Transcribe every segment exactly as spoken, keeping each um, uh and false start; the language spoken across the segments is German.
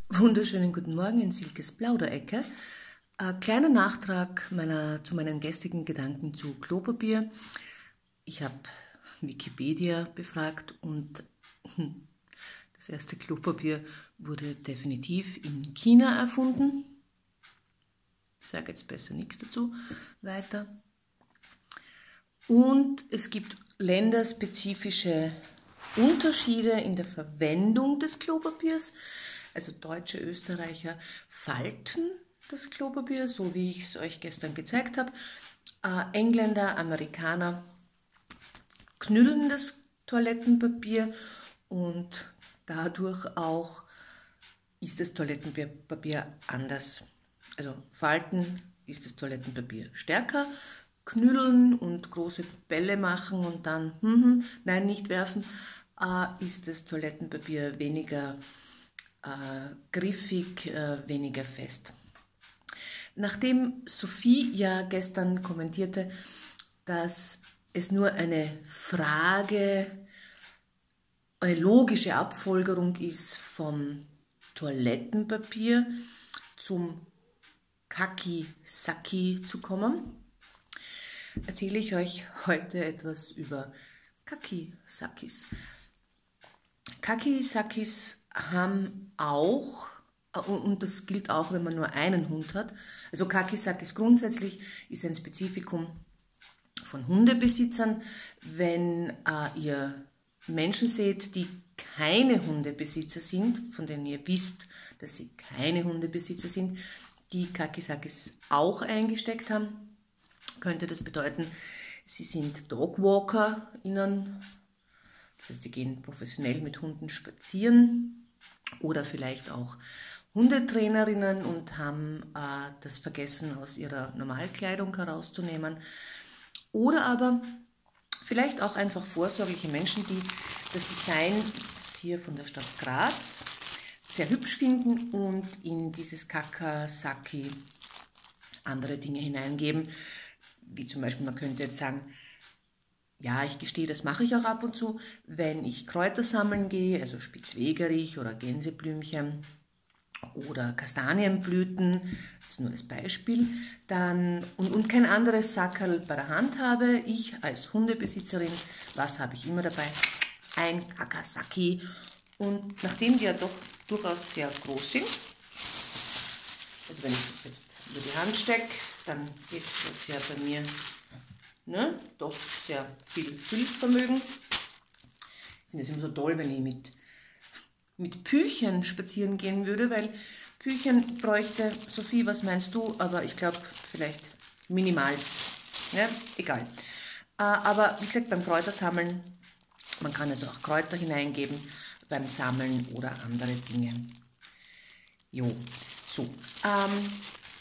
Wunderschönen guten Morgen in Silkes Plauderecke. Ein kleiner Nachtrag meiner, zu meinen gestrigen Gedanken zu Klopapier. Ich habe Wikipedia befragt und das erste Klopapier wurde definitiv in China erfunden. Ich sage jetzt besser nichts dazu weiter. Und es gibt länderspezifische Unterschiede in der Verwendung des Klopapiers. Also Deutsche, Österreicher falten das Klopapier, so wie ich es euch gestern gezeigt habe. Äh, Engländer, Amerikaner knüllen das Toilettenpapier und dadurch auch ist das Toilettenpapier anders. Also falten ist das Toilettenpapier stärker, knüllen und große Bälle machen und dann, hm, nein, nicht werfen, äh, ist das Toilettenpapier weniger äh, griffig, äh, weniger fest. Nachdem Sophie ja gestern kommentierte, dass es nur eine Frage, eine logische Abfolgerung ist vom Toilettenpapier zum Kaki-Saki zu kommen, erzähle ich euch heute etwas über Kaki-Sakis. Kaki-Sakis haben auch, und das gilt auch, wenn man nur einen Hund hat, also Kaki-Sakis grundsätzlich ist ein Spezifikum von Hundebesitzern. Wenn äh, ihr Menschen seht, die keine Hundebesitzer sind, von denen ihr wisst, dass sie keine Hundebesitzer sind, die Kaki-Sakis auch eingesteckt haben, könnte das bedeuten, sie sind Dogwalker-Innen. Das heißt, sie gehen professionell mit Hunden spazieren oder vielleicht auch Hundetrainerinnen und haben äh, das vergessen, aus ihrer Normalkleidung herauszunehmen. Oder aber vielleicht auch einfach vorsorgliche Menschen, die das Design hier von der Stadt Graz sehr hübsch finden und in dieses Kaki-Saki andere Dinge hineingeben. Wie zum Beispiel, man könnte jetzt sagen, ja, ich gestehe, das mache ich auch ab und zu, wenn ich Kräuter sammeln gehe, also Spitzwegerich oder Gänseblümchen oder Kastanienblüten, jetzt nur als Beispiel, dann, und, und kein anderes Sackerl bei der Hand habe, ich als Hundebesitzerin, was habe ich immer dabei? Ein Kaki-Saki. Und nachdem die ja doch durchaus sehr groß sind, also wenn ich das jetzt über die Hand stecke, dann geht das ja bei mir ne, doch sehr viel Füllvermögen. Ich finde es immer so toll, wenn ich mit, mit Püchen spazieren gehen würde, weil Püchen bräuchte, Sophie, was meinst du? Aber ich glaube, vielleicht minimalst. Ne? Egal. Äh, aber wie gesagt, beim Kräutersammeln, man kann also auch Kräuter hineingeben beim Sammeln oder andere Dinge. Jo, so. Ähm,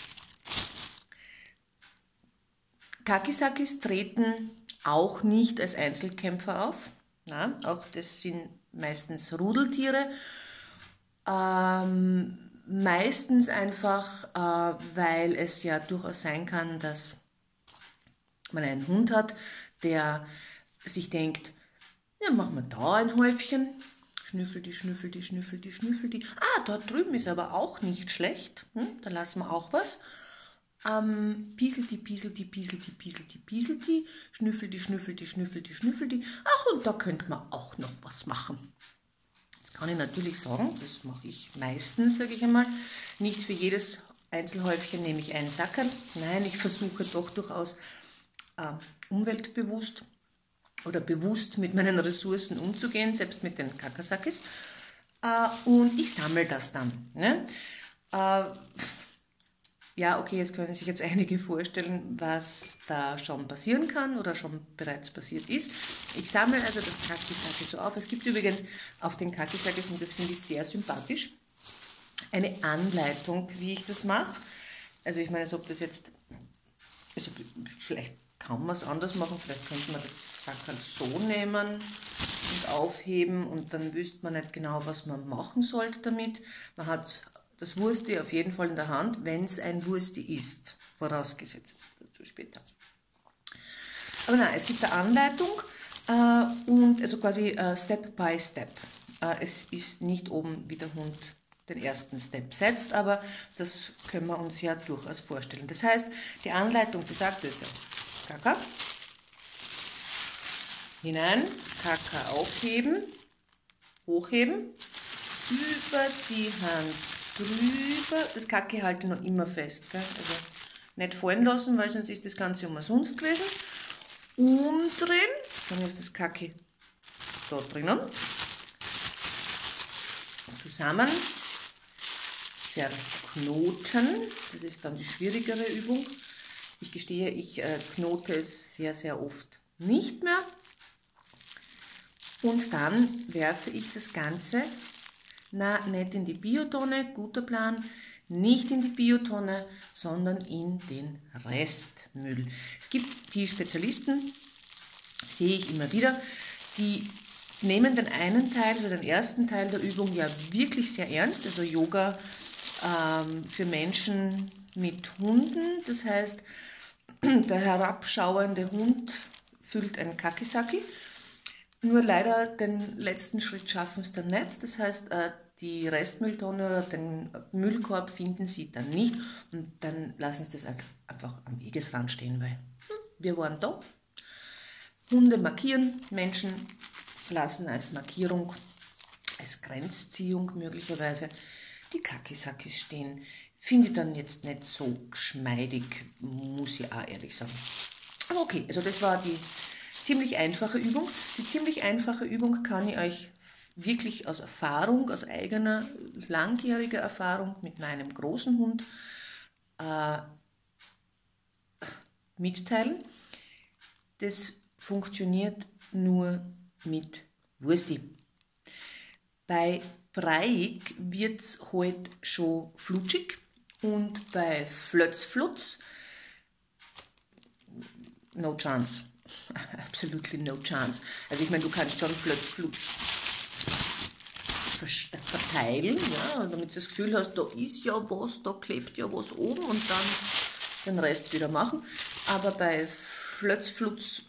Kaki-Sakis treten auch nicht als Einzelkämpfer auf. Na, auch das sind meistens Rudeltiere. Ähm, meistens einfach, äh, weil es ja durchaus sein kann, dass man einen Hund hat, der sich denkt, ja, machen wir da ein Häufchen. Schnüffel die, schnüffel die, schnüffel die, schnüffel die. Ah, dort drüben ist aber auch nicht schlecht. Hm, da lassen wir auch was. Ähm, pieselt die, pieselt die, pieselt die, pieselt die, pieselt die, schnüffelt die, schnüffelt die, schnüffelt die, schnüffelt die. Ach, und da könnte man auch noch was machen. Jetzt kann ich natürlich sagen, das mache ich meistens, sage ich einmal, nicht für jedes Einzelhäufchen nehme ich einen Sackerl. Nein, ich versuche doch durchaus äh, umweltbewusst oder bewusst mit meinen Ressourcen umzugehen, selbst mit den Kaki-Sakis. Äh, und ich sammle das dann. Ne? Äh, Ja, okay, jetzt können sich jetzt einige vorstellen, was da schon passieren kann oder schon bereits passiert ist. Ich sammle also das Kaki-Saki so auf. Es gibt übrigens auf den Kaki-Sakis, und das finde ich sehr sympathisch, eine Anleitung, wie ich das mache. Also ich meine, als ob das jetzt, also vielleicht kann man es anders machen, vielleicht könnte man das Sackerl so nehmen und aufheben und dann wüsste man nicht genau, was man machen sollte damit. Man hat das Wursti auf jeden Fall in der Hand, wenn es ein Wursti ist, vorausgesetzt, dazu später. Aber nein, es gibt eine Anleitung äh, und also quasi äh, Step by Step. Äh, es ist nicht oben, wie der Hund den ersten Step setzt, aber das können wir uns ja durchaus vorstellen. Das heißt, die Anleitung besagt, Kaka hinein, Kaka aufheben, hochheben, über die Hand drüber, das Kaki halte ich noch immer fest, gell? Also nicht fallen lassen, weil sonst ist das Ganze umsonst gewesen. Umdrehen, dann ist das Kaki da drinnen. Zusammen verknoten, das ist dann die schwierigere Übung. Ich gestehe, ich äh, knote es sehr, sehr oft nicht mehr. Und dann werfe ich das Ganze, na, nicht in die Biotonne, guter Plan, nicht in die Biotonne, sondern in den Restmüll. Es gibt die Spezialisten, sehe ich immer wieder, die nehmen den einen Teil, also den ersten Teil der Übung ja wirklich sehr ernst, also Yoga ähm, für Menschen mit Hunden, das heißt, der herabschauende Hund füllt ein Kakisaki. Nur leider den letzten Schritt schaffen es dann nicht. Das heißt, die Restmülltonne oder den Müllkorb finden sie dann nicht und dann lassen sie das einfach am Wegesrand stehen, weil wir waren da. Hunde markieren, Menschen lassen als Markierung, als Grenzziehung möglicherweise die Kakisakis stehen. Finde ich dann jetzt nicht so geschmeidig, muss ich auch ehrlich sagen. Aber okay, also das war die ziemlich einfache Übung. Die ziemlich einfache Übung kann ich euch wirklich aus Erfahrung, aus eigener langjähriger Erfahrung mit meinem großen Hund äh, mitteilen. Das funktioniert nur mit Wursti. Bei Breiig wird es halt schon flutschig und bei Flötzflutz no chance. Absolutely no chance. Also ich meine, du kannst schon Flötzflutz verteilen, ja, damit du das Gefühl hast, da ist ja was, da klebt ja was oben und dann den Rest wieder machen. Aber bei Flötzflutz,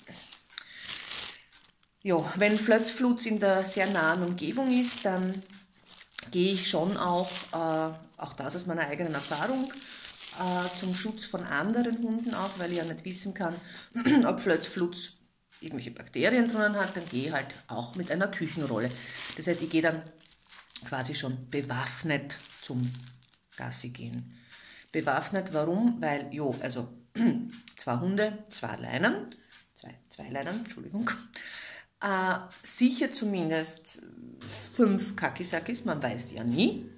ja, wenn Flötzflutz in der sehr nahen Umgebung ist, dann gehe ich schon auch, äh, auch das aus meiner eigenen Erfahrung, äh, zum Schutz von anderen Hunden auch, weil ich ja nicht wissen kann, ob Flötzflutz irgendwelche Bakterien drinnen hat, dann gehe ich halt auch mit einer Küchenrolle. Das heißt, ich gehe dann quasi schon bewaffnet zum Gassi gehen. Bewaffnet, warum? Weil, jo, also zwei Hunde, zwei Leinen, zwei, zwei Leinen, Entschuldigung, äh, sicher zumindest fünf Kakisakis, man weiß ja nie.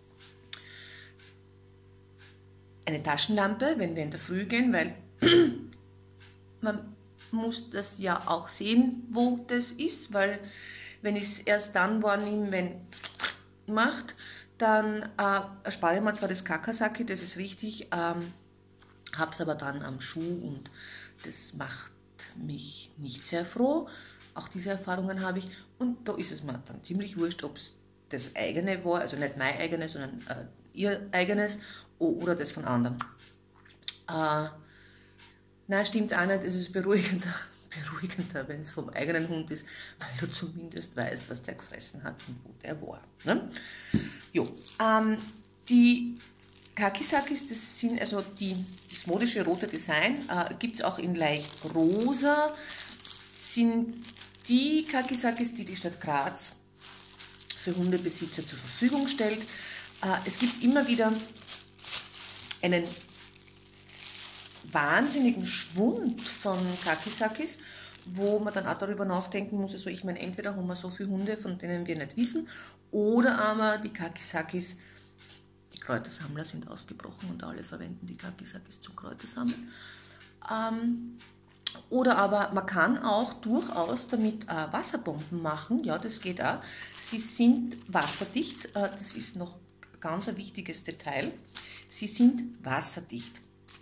Eine Taschenlampe, wenn wir in der Früh gehen, weil man muss das ja auch sehen, wo das ist, weil wenn ich es erst dann wahrnehme, wenn macht, dann äh, erspare ich mir zwar das Kakasaki, das ist richtig, ähm, habe es aber dann am Schuh und das macht mich nicht sehr froh. Auch diese Erfahrungen habe ich und da ist es mir dann ziemlich wurscht, ob es das eigene war, also nicht mein eigenes, sondern äh, ihr eigenes oder das von anderen. Äh, nein, stimmt auch nicht, es ist beruhigender, beruhigender, wenn es vom eigenen Hund ist, weil du zumindest weißt, was der gefressen hat und wo der war. Ne? Jo, ähm, die Kakisakis, das sind also die, das modische rote Design, äh, gibt es auch in leicht rosa, sind die Kakisakis, die die Stadt Graz für Hundebesitzer zur Verfügung stellt. Äh, es gibt immer wieder einen wahnsinnigen Schwund von Kakisakis, wo man dann auch darüber nachdenken muss, also ich meine, entweder haben wir so viele Hunde, von denen wir nicht wissen, oder aber die Kakisakis, die Kräutersammler sind ausgebrochen und alle verwenden die Kakisakis zum Kräutersammeln. Ähm, oder aber man kann auch durchaus damit äh, Wasserbomben machen, ja, das geht auch. Sie sind wasserdicht, äh, das ist noch ganz ein wichtiges Detail. Sie sind wasserdicht.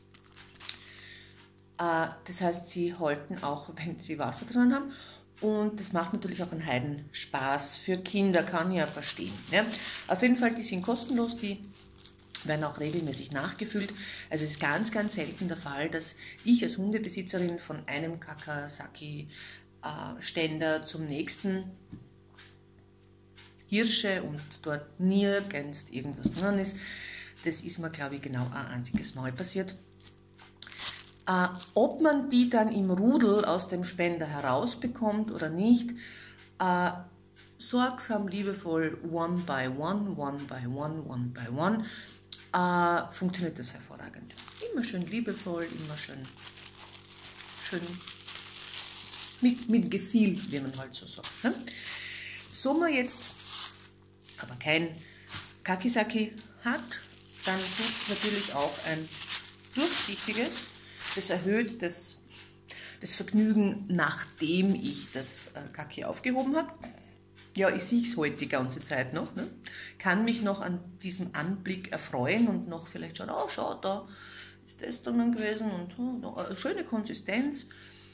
Äh, das heißt, sie halten auch, wenn sie Wasser drin haben. Und das macht natürlich auch einen Heidenspaß für Kinder, kann ich ja verstehen. Ne? Auf jeden Fall, die sind kostenlos, die werden auch regelmäßig nachgefüllt. Also es ist ganz, ganz selten der Fall, dass ich als Hundebesitzerin von einem Kakasaki-Ständer zum nächsten Hirsche und dort nirgends irgendwas drin ist. Das ist mir, glaube ich, genau ein einziges Mal passiert. Äh, ob man die dann im Rudel aus dem Spender herausbekommt oder nicht, äh, sorgsam, liebevoll, one by one, one by one, one by one, äh, funktioniert das hervorragend. Immer schön liebevoll, immer schön, schön mit, mit Gefühl, wie man halt so sagt. Ne? So man jetzt aber kein Kakisaki hat, dann tut es natürlich auch ein durchsichtiges. Das erhöht das, das Vergnügen, nachdem ich das äh, Kaki aufgehoben habe. Ja, ich sehe es heute die ganze Zeit noch. Ne? Kann mich noch an diesem Anblick erfreuen und noch vielleicht schauen, oh, schau, da ist das drinnen gewesen und oh, noch eine schöne Konsistenz.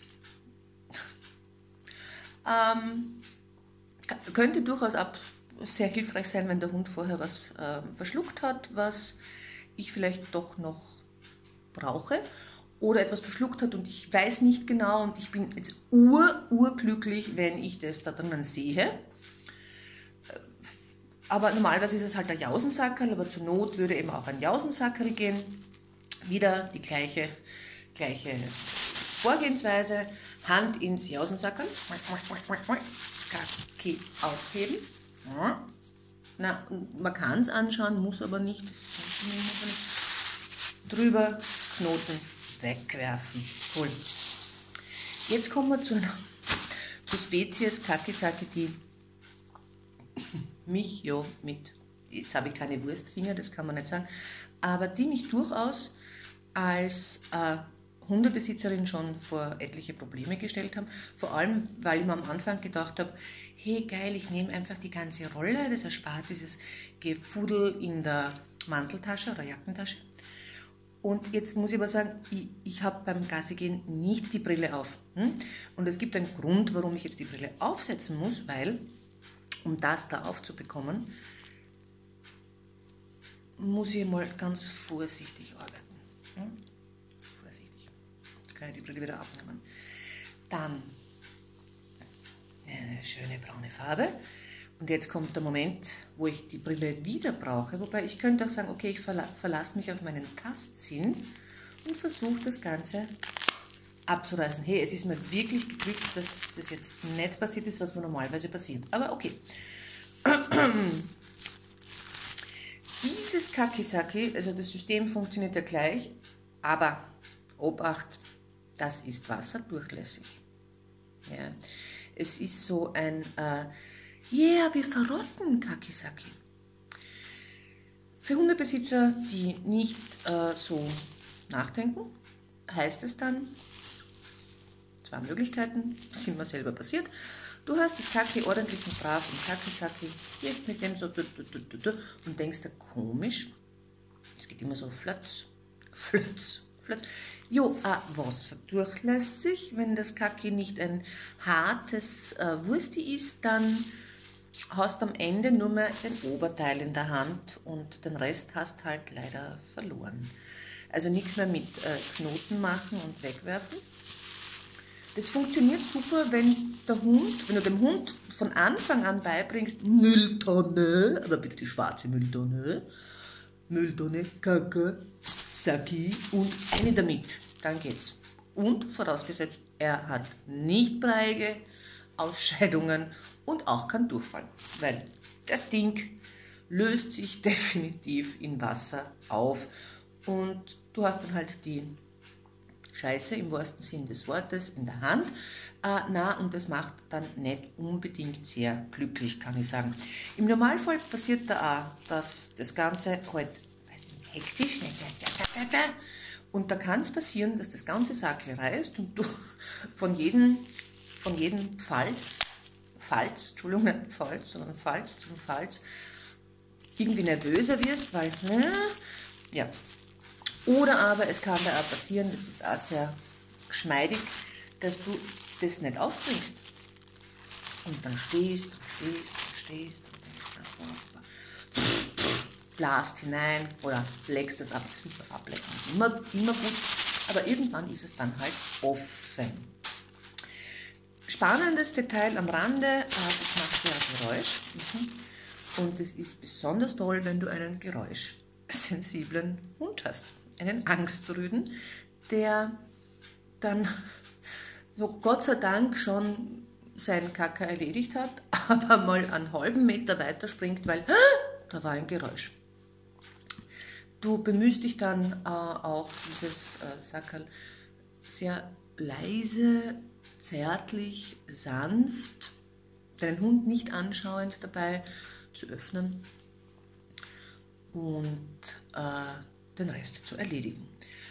Ähm, könnte durchaus ab sehr hilfreich sein, wenn der Hund vorher was äh, verschluckt hat, was ich vielleicht doch noch brauche. Oder etwas verschluckt hat und ich weiß nicht genau und ich bin jetzt ur, urglücklich, wenn ich das da drinnen sehe. Aber normalerweise ist es halt ein Jausensackerl, aber zur Not würde eben auch ein Jausensackerl gehen. Wieder die gleiche, gleiche Vorgehensweise. Hand ins Jausensackerl. Kaki aufheben. Na, man kann es anschauen, muss aber nicht. Drüber, Knoten wegwerfen. Cool. Jetzt kommen wir zu, zu Spezies Kakisaki, die mich ja mit, jetzt habe ich keine Wurstfinger, das kann man nicht sagen, aber die mich durchaus als äh, Hundebesitzerin schon vor etliche Probleme gestellt haben. Vor allem, weil ich mir am Anfang gedacht habe, hey geil, ich nehme einfach die ganze Rolle, das erspart dieses Gefudel in der Manteltasche oder Jackentasche. Und jetzt muss ich aber sagen, ich, ich habe beim Gassigehen nicht die Brille auf. Hm? Und es gibt einen Grund, warum ich jetzt die Brille aufsetzen muss, weil, um das da aufzubekommen, muss ich mal ganz vorsichtig arbeiten. Hm? Vorsichtig. Jetzt kann ich die Brille wieder abnehmen. Dann eine schöne braune Farbe. Und jetzt kommt der Moment, wo ich die Brille wieder brauche. Wobei ich könnte auch sagen, okay, ich verla verlasse mich auf meinen Tastsinn und versuche das Ganze abzureißen. Hey, es ist mir wirklich geglückt, dass das jetzt nicht passiert ist, was mir normalerweise passiert. Aber okay. Dieses Kakisaki, also das System funktioniert ja gleich, aber Obacht, das ist wasserdurchlässig. Ja. Es ist so ein... Äh, Yeah, wir verrotten Kakisaki. Für Hundebesitzer, die nicht äh, so nachdenken, heißt es dann, zwei Möglichkeiten, sind mir selber passiert. Du hast das Kaki ordentlich und brav im Kakisaki, gehst mit dem so du, du, du, du, du, und denkst dir, komisch, es geht immer so flötz, flötz, flötz. Jo, äh, wasserdurchlässig, wenn das Kaki nicht ein hartes äh, Wursti ist, dann hast am Ende nur mehr den Oberteil in der Hand und den Rest hast halt leider verloren. Also nichts mehr mit äh, Knoten machen und wegwerfen. Das funktioniert super, wenn der Hund, wenn du dem Hund von Anfang an beibringst, Mülltonne, aber bitte die schwarze Mülltonne, Mülltonne, Kaka, Saki und eine damit, dann geht's. Und vorausgesetzt, er hat nicht breiige Ausscheidungen und auch kein Durchfall, weil das Ding löst sich definitiv in Wasser auf und du hast dann halt die Scheiße im wahrsten Sinn des Wortes in der Hand. Äh, na, und das macht dann nicht unbedingt sehr glücklich, kann ich sagen. Im Normalfall passiert da auch, dass das Ganze halt hektisch und da kann es passieren, dass das ganze Sackel reißt und du von jedem, von jedem Pfalz, Falz, Entschuldigung, nicht Pfalz, sondern Falz zum Falz, irgendwie nervöser wirst, weil, ja, oder aber es kann da auch passieren, das ist auch sehr geschmeidig, dass du das nicht aufbringst. Und dann stehst und stehst und stehst und denkst, blast hinein oder leckst das ab. Super ablecken, immer, immer gut, aber irgendwann ist es dann halt offen. Spannendes Detail am Rande, das macht ja ein Geräusch. Und es ist besonders toll, wenn du einen geräuschsensiblen Hund hast. Einen Angstrüden, der dann so Gott sei Dank schon seinen Kaka erledigt hat, aber mal einen halben Meter weiter springt, weil da war ein Geräusch. Du bemühst dich dann äh, auch dieses äh, Sackerl sehr leise, zärtlich, sanft, deinen Hund nicht anschauend dabei zu öffnen und äh, den Rest zu erledigen.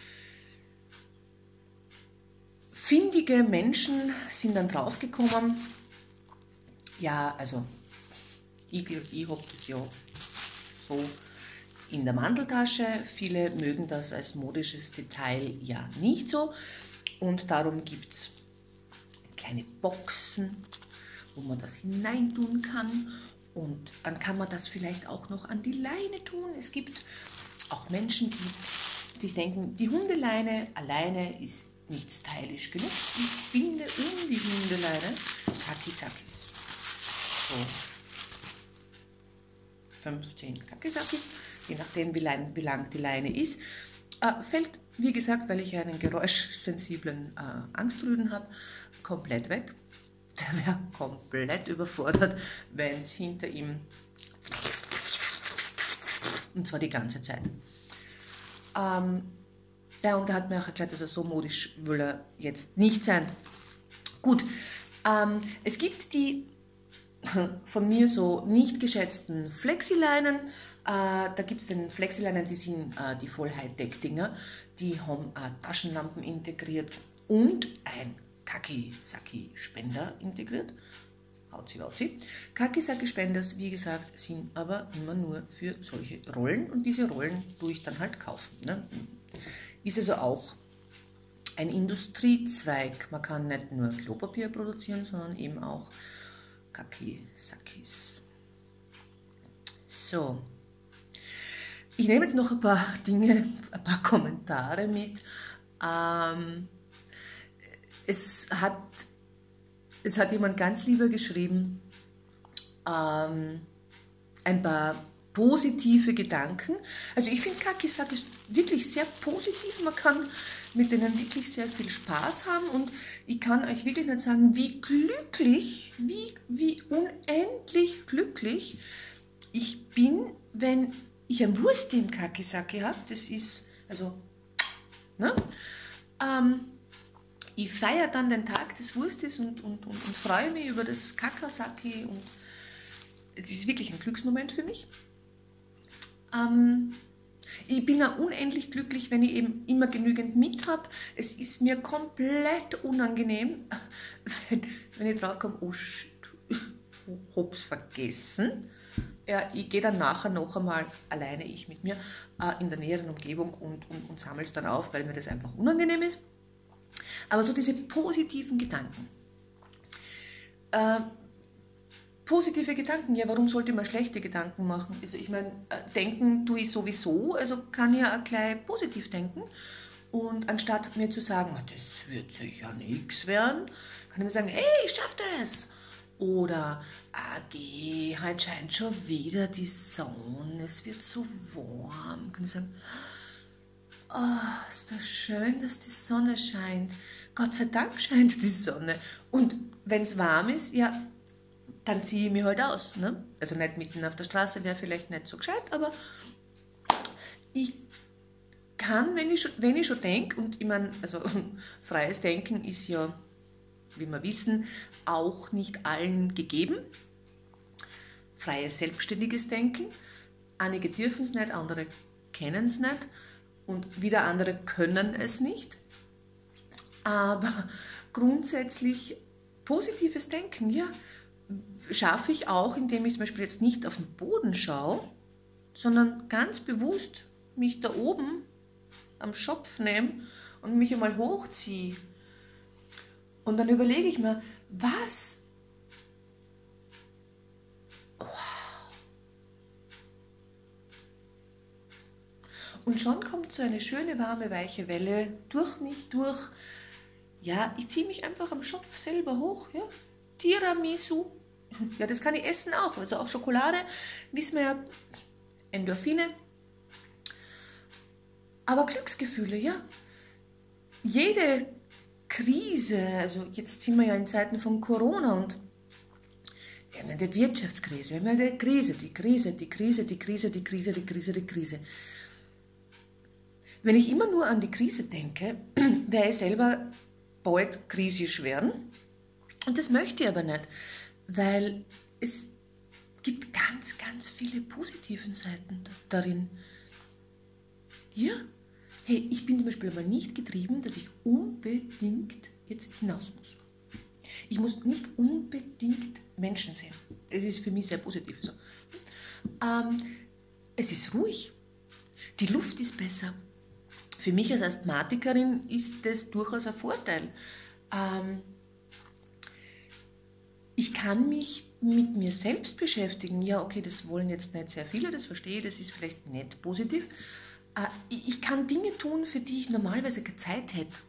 Findige Menschen sind dann draufgekommen, ja, also ich, ich habe das ja so in der Manteltasche. Viele mögen das als modisches Detail ja nicht so und darum gibt es kleine Boxen, wo man das hineintun kann und dann kann man das vielleicht auch noch an die Leine tun. Es gibt auch Menschen, die sich denken, die Hundeleine alleine ist nicht stylisch genug. Ich finde um die Hundeleine Kakisakis. So fünfzehn Kakisakis, je nachdem wie lang, wie lang die Leine ist. Äh, fällt, wie gesagt, weil ich einen geräuschsensiblen äh, Angstrüden habe, komplett weg. Der wäre komplett überfordert, wenn es hinter ihm und zwar die ganze Zeit. Ähm, Ja, und er hat mir auch erklärt, dass er so modisch will er jetzt nicht sein. Gut, ähm, es gibt die von mir so nicht geschätzten Flexileinen. Äh, da gibt es den Flexileinen, die sind äh, die voll Hightech-Dinger. Die haben äh, Taschenlampen integriert und ein Kakisaki-Spender integriert. Hauzi, hauzi. Kakisaki-Spenders, wie gesagt, sind aber immer nur für solche Rollen und diese Rollen tue ich dann halt kaufen. Ne? Ist also auch ein Industriezweig. Man kann nicht nur Klopapier produzieren, sondern eben auch Kakisakis. So, ich nehme jetzt noch ein paar Dinge, ein paar Kommentare mit. Ähm, es, hat, es hat jemand ganz lieber geschrieben, ähm, ein paar positive Gedanken. Also ich finde Kakisakis wirklich sehr positiv. Man kann mit denen wirklich sehr viel Spaß haben und ich kann euch wirklich nicht sagen, wie glücklich, wie, wie unendlich glücklich ich bin, wenn ich ein Wurst im Kakisaki habe. Das ist, also, ne? Ähm, ich feiere dann den Tag des Wurstes und, und, und, und freue mich über das Kakasaki und es ist wirklich ein Glücksmoment für mich. Ähm, ich bin auch unendlich glücklich, wenn ich eben immer genügend mit habe. Es ist mir komplett unangenehm, wenn, wenn ich drauf komme, oh shit, ich hab's vergessen. Ja, ich gehe dann nachher noch einmal alleine, ich mit mir, äh, in der näheren Umgebung und, und, und sammle es dann auf, weil mir das einfach unangenehm ist. Aber so diese positiven Gedanken. Äh, Positive Gedanken, ja, warum sollte man schlechte Gedanken machen? Also ich meine, denken tue ich sowieso, also kann ich ja auch gleich positiv denken. Und anstatt mir zu sagen, das wird sicher nichts werden, kann ich mir sagen, hey, ich schaff das. Oder, ah, geh, heute scheint schon wieder die Sonne, es wird so warm. Kann ich sagen, oh, ist das schön, dass die Sonne scheint. Gott sei Dank scheint die Sonne. Und wenn es warm ist, ja, dann ziehe ich mich halt aus. Ne? Also nicht mitten auf der Straße, wäre vielleicht nicht so gescheit, aber ich kann, wenn ich schon, wenn ich schon denke, und ich meine, also freies Denken ist ja, wie wir wissen, auch nicht allen gegeben. Freies, selbstständiges Denken. Einige dürfen es nicht, andere kennen es nicht und wieder andere können es nicht. Aber grundsätzlich positives Denken, ja, schaffe ich auch, indem ich zum Beispiel jetzt nicht auf den Boden schaue, sondern ganz bewusst mich da oben am Schopf nehme und mich einmal hochziehe. Und dann überlege ich mir, was? Wow. Und schon kommt so eine schöne, warme, weiche Welle durch mich durch. Ja, ich ziehe mich einfach am Schopf selber hoch. Ja? Tiramisu. Ja, das kann ich essen auch. Also auch Schokolade, wissen wir ja, Endorphine. Aber Glücksgefühle, ja. Jede Krise, also jetzt sind wir ja in Zeiten von Corona und wir haben eine Wirtschaftskrise, wir haben eine Krise, die Krise, die Krise, die Krise, die Krise, die Krise, die Krise. Wenn ich immer nur an die Krise denke, werde ich selber bald krisisch werden. Und das möchte ich aber nicht, weil es gibt ganz, ganz viele positive Seiten darin. Ja, hey, ich bin zum Beispiel aber nicht getrieben, dass ich unbedingt jetzt hinaus muss. Ich muss nicht unbedingt Menschen sehen. Das ist für mich sehr positiv so. Ähm, es ist ruhig. Die Luft ist besser. Für mich als Asthmatikerin ist das durchaus ein Vorteil. Ähm, ich kann mich mit mir selbst beschäftigen. Ja, okay, das wollen jetzt nicht sehr viele, das verstehe ich, das ist vielleicht nicht positiv. Äh, ich kann Dinge tun, für die ich normalerweise keine Zeit hätte.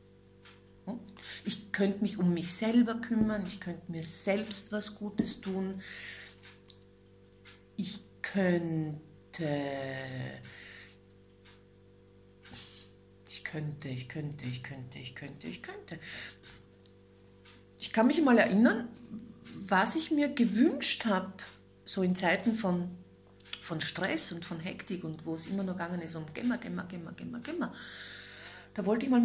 Ich könnte mich um mich selber kümmern, ich könnte mir selbst was Gutes tun. Ich könnte... Ich könnte, ich könnte, ich könnte, ich könnte, ich könnte. Ich kann mich mal erinnern, was ich mir gewünscht habe, so in Zeiten von, von Stress und von Hektik und wo es immer noch gegangen ist um Gemma, Gemma, Gemma, Gemma, Gemma. Da wollte ich mal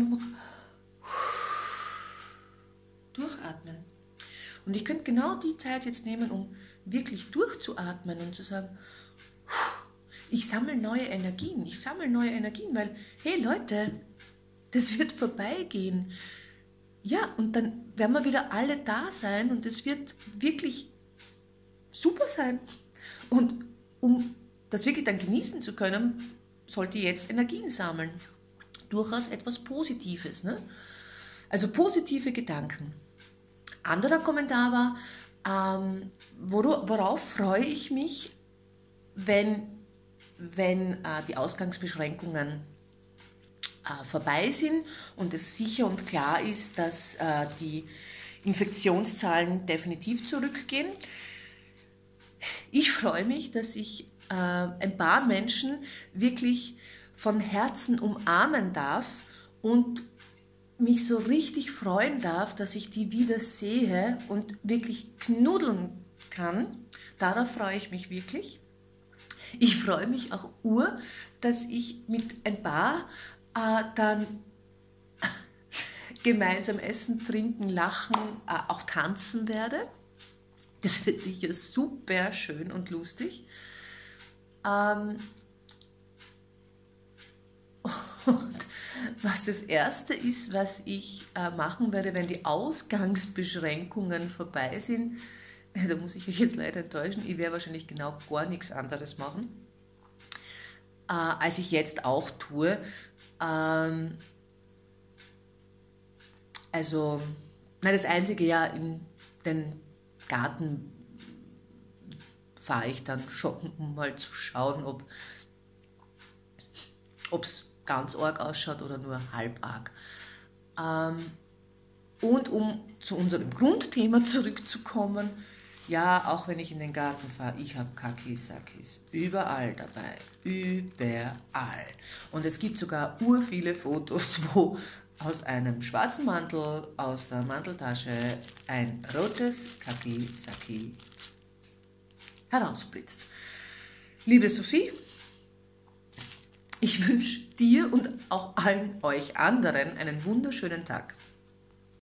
durchatmen. Und ich könnte genau die Zeit jetzt nehmen, um wirklich durchzuatmen und zu sagen, ich sammle neue Energien, ich sammle neue Energien, weil, hey Leute, das wird vorbeigehen. Ja, und dann werden wir wieder alle da sein und es wird wirklich super sein. Und um das wirklich dann genießen zu können, sollte ich jetzt Energien sammeln. Durchaus etwas Positives, ne? Also positive Gedanken. Anderer Kommentar war, ähm, worauf freue ich mich, wenn, wenn äh, die Ausgangsbeschränkungen äh, vorbei sind und es sicher und klar ist, dass äh, die Infektionszahlen definitiv zurückgehen. Ich freue mich, dass ich äh, ein paar Menschen wirklich von Herzen umarmen darf und mich so richtig freuen darf, dass ich die wieder sehe und wirklich knuddeln kann. Darauf freue ich mich wirklich. Ich freue mich auch ur, dass ich mit ein paar äh, dann gemeinsam essen, trinken, lachen, äh, auch tanzen werde. Das wird sicher super schön und lustig. Ähm, und was das Erste ist, was ich äh, machen werde, wenn die Ausgangsbeschränkungen vorbei sind, da muss ich euch jetzt leider enttäuschen, ich werde wahrscheinlich genau gar nichts anderes machen, äh, als ich jetzt auch tue. Ähm, also, na, das Einzige, ja, in den Garten fahre ich dann schon, um mal zu schauen, ob es ganz arg ausschaut oder nur halb arg. Ähm, und um zu unserem Grundthema zurückzukommen, ja, auch wenn ich in den Garten fahre, ich habe Kakisakis überall dabei, überall. Und es gibt sogar ur viele Fotos, wo aus einem schwarzen Mantel, aus der Manteltasche ein rotes Kakisaki herausblitzt. Liebe Sophie, ich wünsche dir und auch allen euch anderen einen wunderschönen Tag.